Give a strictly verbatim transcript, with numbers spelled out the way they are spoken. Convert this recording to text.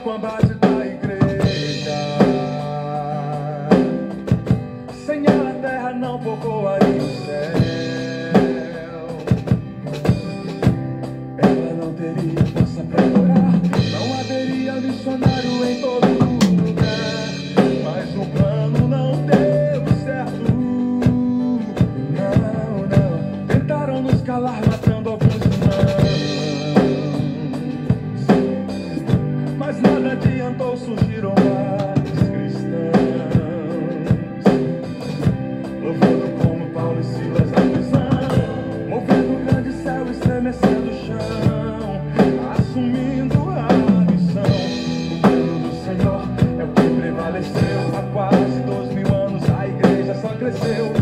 com a base da igreja. Sem ela a terra não povoaria o céu. Ela não teria força pra orar, não haveria missionário em todo lugar. Mas o plano não deu certo. Não, não. Tentaram nos calar, matando alguns irmãos. Mas nada adiantou, surgiram mais cristãos, louvando como Paulo e Silas na prisão, movendo o grande céu, estremecendo o chão, assumindo a missão. O plano do Senhor é o que prevaleceu. Há quase dois mil anos a igreja só cresceu.